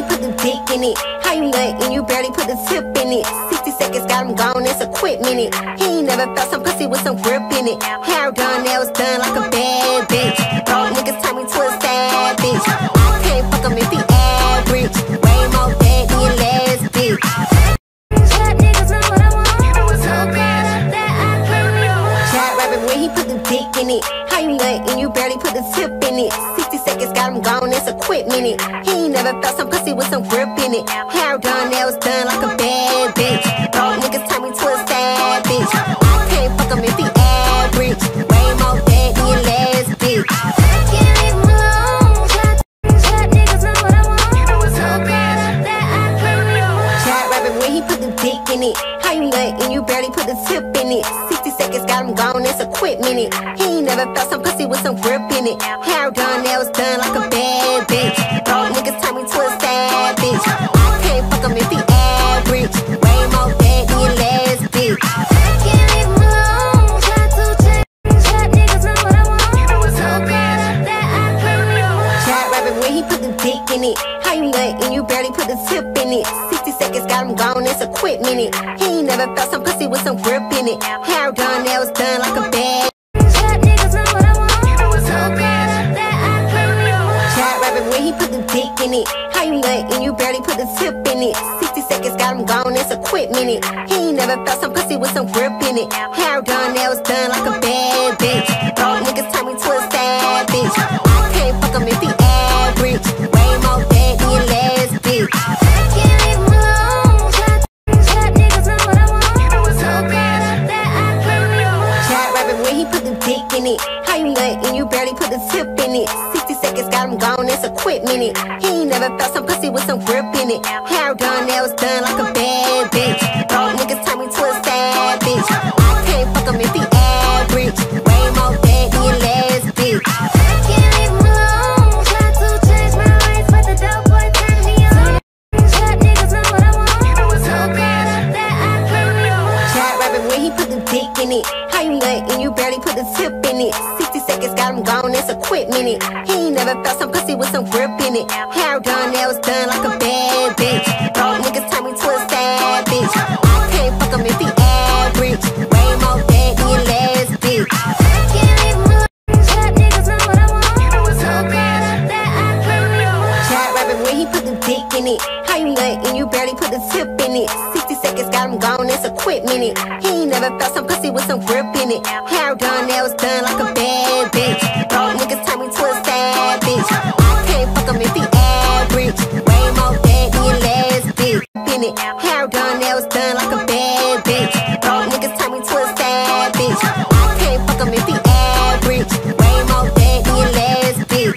put the dick in it. How you nut and you barely put the tip in it. 60 seconds got him gone, that's a quick minute. He ain't never felt some pussy with some grip in it. Hair done, nails done like a bad bitch. Broke niggas turn me to a savage. I can't fuck him if he average. Way more bad than your last bitch. Trap niggas know what I want. So bad up that I can't rewind. Trap rapping when he put the dick in it. How you nut and you barely put the tip in it. 60 seconds got him gone, that's a quick minute. He ain't never felt some pussy with some grip in it. Hair done, nails done like a bad bitch. Broke niggas turn me to a savage. I can't fuck him if he average. Way more bad than your last bitch. Can't leave him alone. Trap niggas know what I want. So bad up that I can't rewind. Trap rapping when he put the dick in it. How you nut and you barely put the tip in it. 60 seconds got him gone, that's a quick minute. He ain't never felt some pussy with some grip in it. Hair done, nails done like a bad bitch. Broke niggas turn me to a savage. I can't fuck him if he average. Way more bad than your last bitch. Can't leave him alone. Trap niggas know what I want. So bad up that I can't rewind. Trap rapping when he put the dick in it. How you nut and you barely put the tip in it. 60 seconds got him gone, that's a quick minute. He ain't never felt some pussy with some grip in it. Hair done, nails done like a bad. Trap niggas know what I want. So bad up that I can't rewind. Trap rapping when he put the dick in it. How you nut and you barely put the tip in it. 60 seconds got him gone, that's a quick minute. He ain't never felt some pussy with some grip in it. Hair done, nails done like a bad bitch. Broke niggas turn me to a savage. I can't fuck him if he average. Way more bad than your last bitch. Can't leave him alone. Trap niggas know what I want. So bad up that I can't rewind. Trap rapping when he put the dick in it. How you nut and you barely put the tip in it. 60 seconds got him gone, that's a quick minute. He ain't never felt some pussy with some grip in it. Hair done, nails done like a bad bitch. Broke niggas turn me to a savage. I can't fuck him if he average. Way more bad than your last bitch. Can't leave him alone. Try to change my ways, but the dope boy turned me on. Trap niggas know what I want. So bad up that I can't rewind. Trap rapping when he put the dick in it. How you nut and you barely put the tip in it. 60 seconds got him gone, that's a quick minute. He ain't never felt some pussy with some grip in it. Hair done, nails done like a bad bitch. Broke niggas turn me to a savage. I can't fuck him if he average. Way more bad than your last bitch. Can't leave him alone. Trap niggas know what I want. So bad up that I can't rewind. Trap rapping when he put the dick in it. How you nut and you barely put the tip in it. 60 seconds got him gone, that's a quick minute. He ain't never felt some pussy with some grip in it. Hair done, nails done like a bad bitch. Broke niggas turn me to a savage. I can't fuck him if he average. Way more bad than your last bitch. In it. Hair done, nails done like a bad bitch. Broke niggas turn me to a savage. I can't fuck him if he average. Way more bad than your last bitch.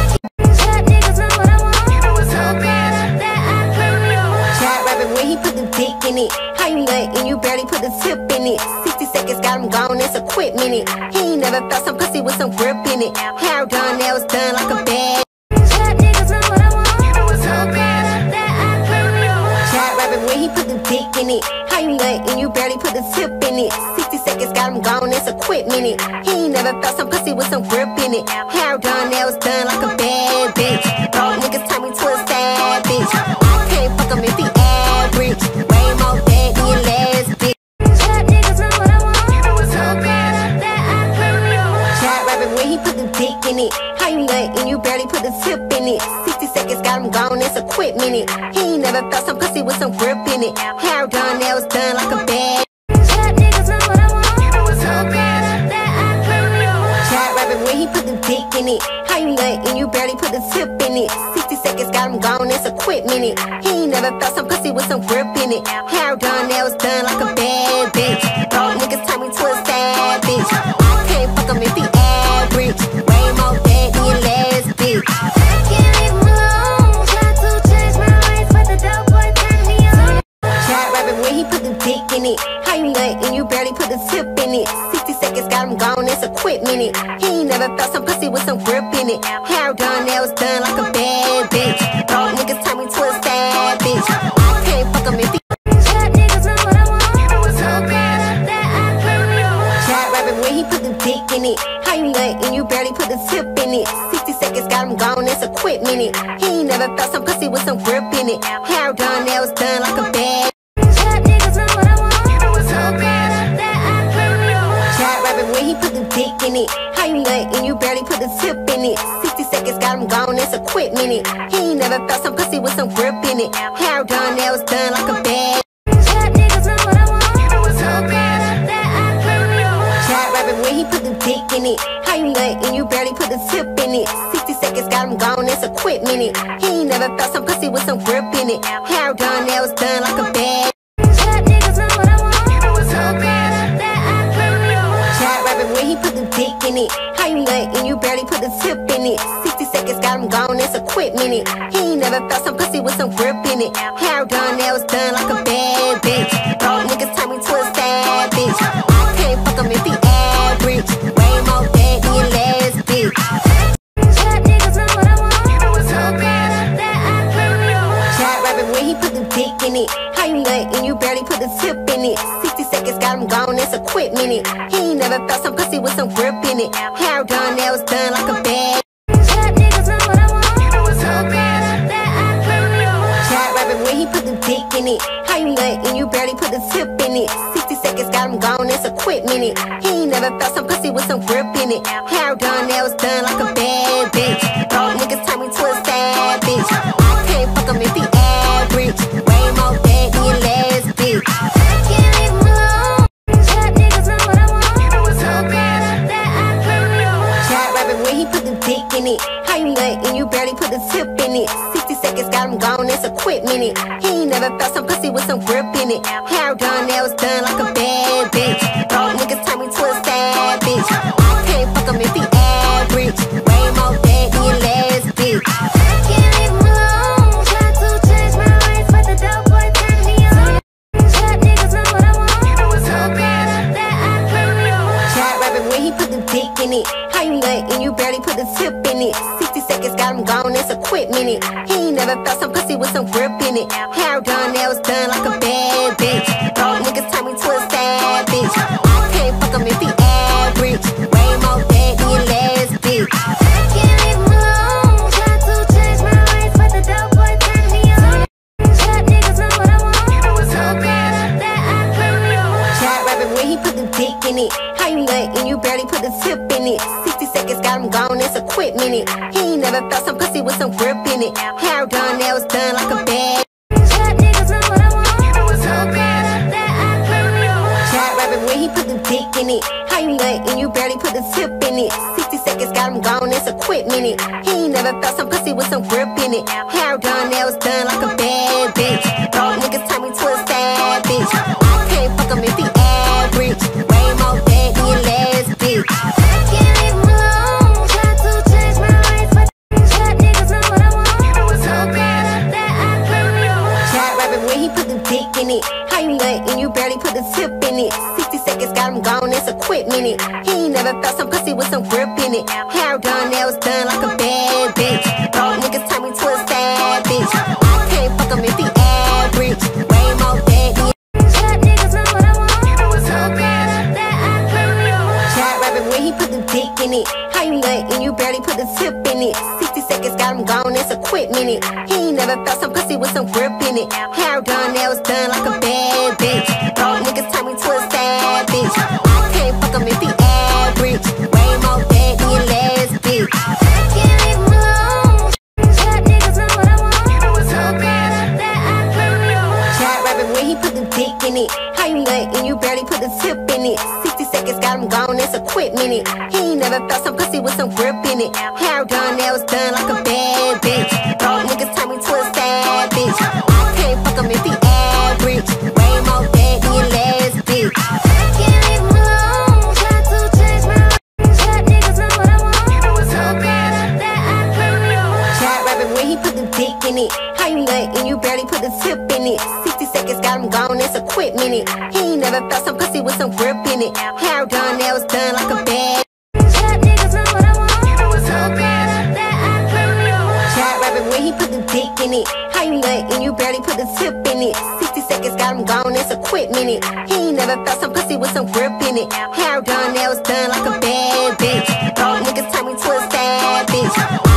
Trap niggas know what I want. So bad up that I can't rewind. Trap rapping when he put the dick in it. How you nut and you barely put the tip in it. 60 seconds got him gone, that's a quick minute. He ain't never felt some pussy with some grip in it. Hair done, nails done like a bad. Trap niggas know what I want. So bad up that I can't rewind. Trap rapping when he put the dick in it. How you nut and you barely put the tip in it. 60 seconds got him gone, that's a quick minute. He ain't never felt some pussy with some grip in it. Hair done, nails done like a bad bitch. Broke niggas turn me to a savage. I can't fuck him if he average. Way more bad than your last bitch. Trap niggas know what I want. So bad up that I can't rewind. Trap rapping when he put the dick in it. How you nut and you barely put the tip in it. 60 seconds got him gone, that's a quick minute. He ain't never felt some pussy with some grip in it. Hair done, nails done like a bad. Trap niggas know what I want. So bad up that I can't rewind. Trap rapping when he put the dick in it. How you nut and you barely put the tip in it. 60 seconds got him gone, that's a quick minute. He ain't never felt some pussy with some grip in it. Hair done, nails done like a bad bitch. Broke niggas turn me to a savage. I can't fuck him if he average. Way more bad than your last bitch. Can't leave him alone. Try to change my ways, but the dope boy turned me on. Trap rapping when he put the dick in it. How you nut and you barely put the tip in it. 60 seconds got him gone, that's a quick minute. He ain't never felt some pussy with some grip in it. Hair done, nails done like a bad bitch. Broke niggas turn me to a savage. I can't fuck him if he. Trap niggas know what I want. So bad up that I can't rewind. Trap rapping when he put the dick in it. How you nut and you barely put the tip in it. 60 seconds, got him gone, that's a quick minute. He ain't never felt some pussy with some grip in it. Hair done, nails done like a bad. Trap niggas know what I want. So bad up that I can't. Trap rapping when he put the dick in it. How you nut and you barely put the tip in it. 60 seconds, got him gone, that's a quick minute. He ain't never felt some pussy with some grip in it. Hair done, nails done like a bad. Trap niggas know what I want. So bad up that I can't. Trap rapping when he put the dick in it. How you nut and you barely put the tip in it. 60 seconds, got him gone, that's a quick minute. He ain't never felt some pussy with some grip in it. Hair done, nails done like a bad. Trap niggas know what I want. So bad up that I can't. Trap rapping when he put the dick in it. How you nut and you barely put the tip in it. 60 seconds, got him gone, that's a quick minute. He ain't never felt some pussy with some grip in it. Hair done, nails done like a bad bitch. Broke niggas turn me to a savage. I can't fuck him if he average. Way more bad than your last bitch. Trap niggas know what I want. So bad up that I can't. Trap rapping when he put the dick in it. How you nut and you barely put the tip in it. 60 seconds, got him gone, that's a quick minute. He ain't never felt some pussy with some grip in it. Hair done, nails done like a bad. Trap niggas know what I want. So bad up that I can't. Trap rapping when he put the dick in it. How you nut and you barely put the tip in it. 60 seconds, got him gone, that's a quick minute. He ain't never felt some pussy with some grip in it. Hair done, nails done like a bad bitch. Broke niggas turn me to a savage. I can't fuck him if he average. Way more bad than your last bitch. Can't leave him alone. Trap niggas know what I want. So bad up that I can't. Trap rapping when he put the dick in it. How you nut and you barely put the tip in it. 60 seconds, got him gone, that's a quick minute. He ain't never felt some pussy with some grip in it. Hair done, nails done like a bad bitch. Broke niggas turn me to a savage. I can't fuck him if he average. Way more bad than your last bitch. Can't leave him alone. Try to change my ways, but the dope boy turned me on. Trap niggas know what I want. So bad up that I can't. Trap rapping when he put the dick in it. How you nut and you barely put the tip in it. 60 seconds, got him gone, that's a quick minute. He ain't never felt some pussy with some grip in it. Hair done, nails done like a bad bitch. Broke niggas turn me to a savage. I can't fuck him if he average. Way more bad than your last bitch. Can't leave him alone. Try to change my ways, but the dope boy turned me on. Trap niggas know what I want. So bad up that I can't. Trap rapping when he put the dick in it. How you nut and you barely put the tip in it. 60 seconds, got him gone, that's a quick minute. He ain't never felt some pussy with some grip in it. Hair done, nails done like a bad. Trap niggas know what I want. So bad up that I can't. Trap rapping when he put the dick in it. How you nut and you barely put the tip in it. 60 seconds, got him gone, that's a quick minute. He ain't never felt some pussy with some grip in it. Hair done, nails done like a bad bitch. Broke niggas turn me to a savage. I can't fuck him if he average. Way more bad than your last bitch. Can't leave him alone. Try to change my ways, but trap niggas know what I want. So bad up that I can't. Trap rapping when he put the dick in it. How you nut and you barely put the tip in it. 60 seconds, got him gone, that's a quick minute. He ain't never felt some pussy with some grip in it. Hair done, nails done like a bad bitch. Broke niggas turn me to a savage. I can't fuck him if he average. Way more bad than your Trap niggas know what I want. So bad up that I can't. Trap rapping when he put the dick in it. How you nut and you barely put the tip in it. 60 seconds, got him gone, that's a quick minute. He ain't never felt some pussy with some grip in it. Hair done, nails done like a bad bitch. Broke niggas turn me to a savage. I can't fuck him if he average. Way more bad than your last bitch. Can't leave him alone. Trap niggas know what I want. So bad up that I can't. Trap rapping when he put the dick in it. How you nut and you barely put the tip in it. 60 seconds, got him gone, that's a quick minute. He ain't never felt some pussy with some grip in it. Hair done, nails done like a bad bitch. Broke niggas turn me to a savage. I can't fuck him if he average. Way more bad than your last bitch. Can't leave him alone. Try to change my ways. Trap niggas know what I want. So bad up that I can't. Trap rapping when he put the dick in it. How you nut and you barely put the tip in it. 60 seconds, got him gone, that's a quick minute. He ain't never felt some pussy with some grip in it. Hair done, nails done like a bad. Trap niggas know what I want. So bad up that I can't. Trap rapping when he put the dick in it. How you nut and you barely put the tip in it. 60 seconds, got him gone, that's a quick minute. He ain't never felt some pussy with some grip in it. Hair done, nails done like a bad bitch. Broke niggas turn me to a savage.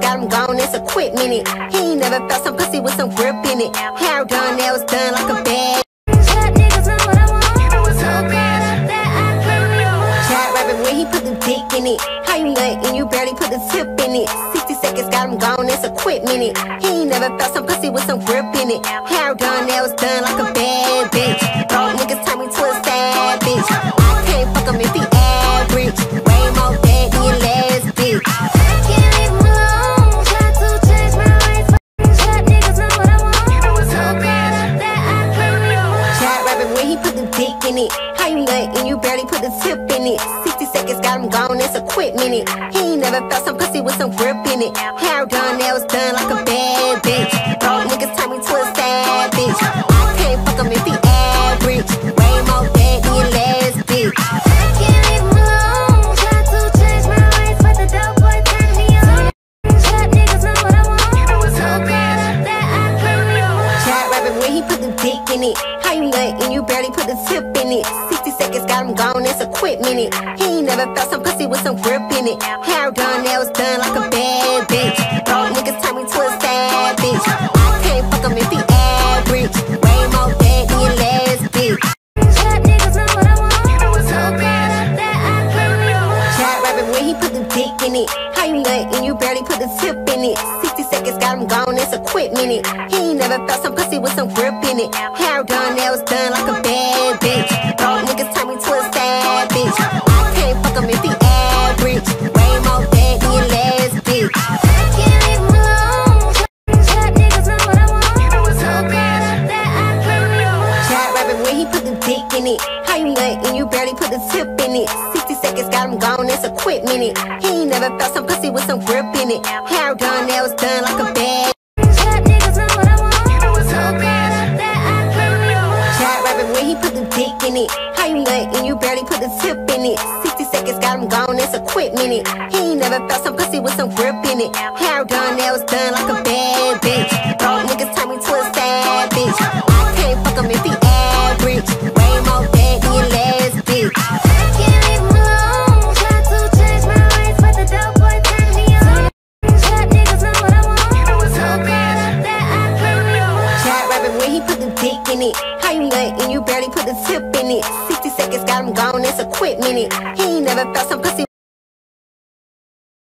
got him gone, that's a quick minute. He ain't never felt some pussy with some grip in it. Hair done, nails done like a bad. Shot niggas know what I want. So bad up that I can't rewind. Chat rapping when he put the dick in it. How you nut and you barely put the tip in it. 60 seconds got him gone, that's a quick minute. He ain't never felt some pussy with some grip in it. Hair done, nails done like a bad bitch. Broke niggas turn me to a savage. I can't fuck him if he average. Way more bad than your last bitch. I can't leave him alone. Try to change my ways. Shot niggas know what I want. So bad up that I can't rewind. Chat rapping when he put the dick in it. How you nut and you barely put the tip in it. 60 seconds got him gone, that's a quick minute. He ain't never felt some pussy with some grip in it. Hair done, nails done like a bad bitch. Broke niggas turn me to a savage. I can't fuck him if he average. Way more bad than your last bitch. I can't leave him alone. Try to change my ways, but the dope boy turned me on. Shot niggas know what I want. So bad up that I can't rewind. Chat rapping when he put the dick in it. How you nut and you barely put the tip in it. 60 seconds got him gone, that's a quick minute. He ain't never felt some pussy with some grip in it. Hair done, nails done like a bad bitch. Broke niggas turn me to a savage. I can't fuck him if he average. Way more bad than your last bitch. Shot niggas know what I want. So bad up that I can't rewind. Chat rapping when he put the dick in it. How you nut and you barely put the tip in it. 60 seconds got him gone, that's a quick minute. He ain't never felt some pussy with some grip in it. Hair done, nails done like a bad bitch. Broke niggas turn me to a savage. I can't fuck him if he average. Way more bad than your last bitch. I can't leave him alone. Shot niggas know what I want. So bad up that I can't rewind. Chat rapping when he put the dick in it. How you nut and you barely put the tip in it. 60 seconds got him gone, that's a quick minute. He ain't never felt some pussy with some grip in it. Hair done, nails done like a bad. Shot niggas know what I want. So bad up that I can't rewind. Chat rapping when he put the dick in it. How you nut and you barely put the tip in it. 60 seconds got him gone, that's a quick minute. He ain't never felt some pussy with some grip in it. Hair done, nails done like a bad bitch. Broke niggas turn me to a savage. I can't fuck him if he average. Way more bad than your last bitch. I can't leave him alone. Try to change my ways, but the dope boy turned me on. Shot niggas know what I want. So bad up that I can't rewind. Chat rapping when he put the dick in it. How you nut and you barely put the tip in it. 60 seconds got him gone, that's a quick minute. He ain't never felt some pussy.